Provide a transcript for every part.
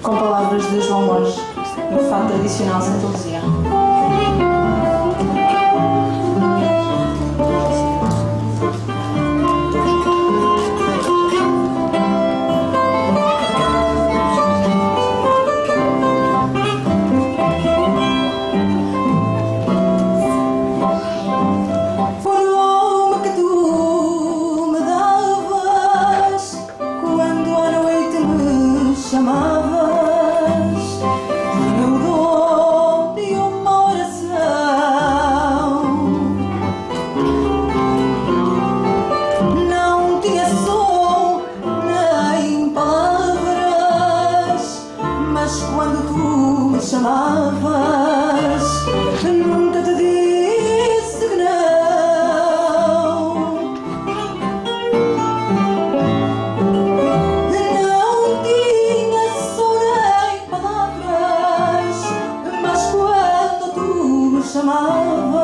com palavras de João Borges, no fado tradicional Santa Luzia. Quando tu me chamavas, nunca te disse que não. Não tinha som nem palavras, mas quando tu me chamavas,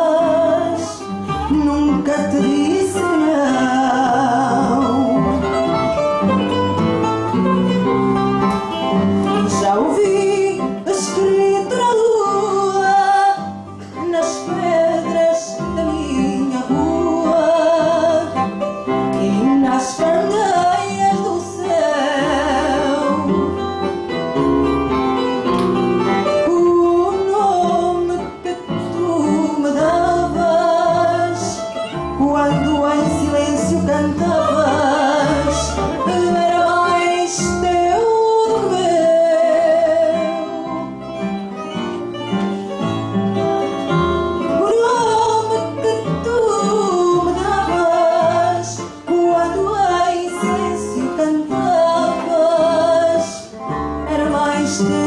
nunca te disse que não. Já ouvi escrito na lua, nas pedras da minha rua e nas candeias do céu o nome que tu me davas quando em silêncio cantavas. Era mais teu do que stay.